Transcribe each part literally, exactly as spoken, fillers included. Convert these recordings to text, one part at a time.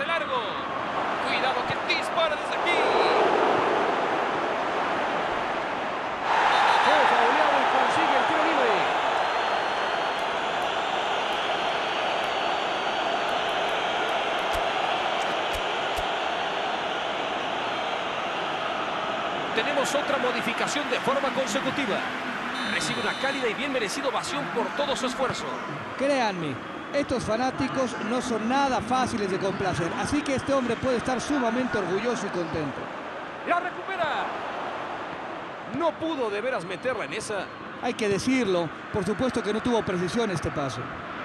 pase largo. Cuidado que dispara desde aquí. Fue fauleado y consigue el tiro libre. Tenemos otra modificación de forma consecutiva. Recibe una cálida y bien merecida ovación por todo su esfuerzo. Créanme, estos fanáticos no son nada fáciles de complacer, así que este hombre puede estar sumamente orgulloso y contento. ¡La recupera! No pudo de veras meterla en esa. Hay que decirlo, por supuesto que no tuvo precisión este paso.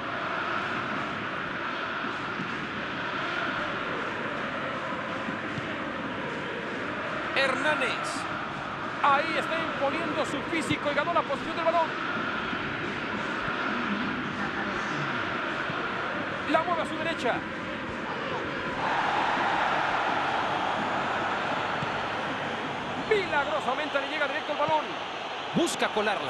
Hernández. Ahí está imponiendo su físico y ganó la posición del balón. La mueve a su derecha. Milagrosamente le llega directo el balón. Busca colarla.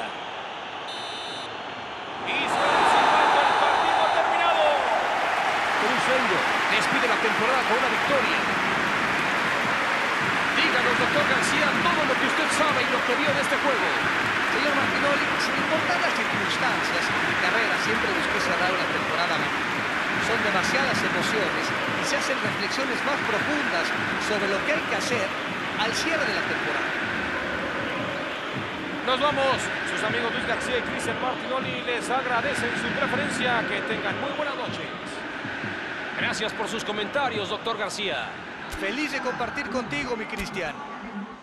Y suena el silbato, el partido ha terminado. Cruzeiro despide la temporada con una victoria. Díganos, doctor García, todo lo que usted sabe y lo que vio de este juego. Señor Martinoli, sin importar las circunstancias, mi carrera siempre busqué cerrar una temporada magnífica. Son demasiadas emociones y se hacen reflexiones más profundas sobre lo que hay que hacer al cierre de la temporada. Nos vamos. Sus amigos Luis García y Cristian Martinoli les agradecen su preferencia. Que tengan muy buenas noches. Gracias por sus comentarios, doctor García. Feliz de compartir contigo, mi Cristian.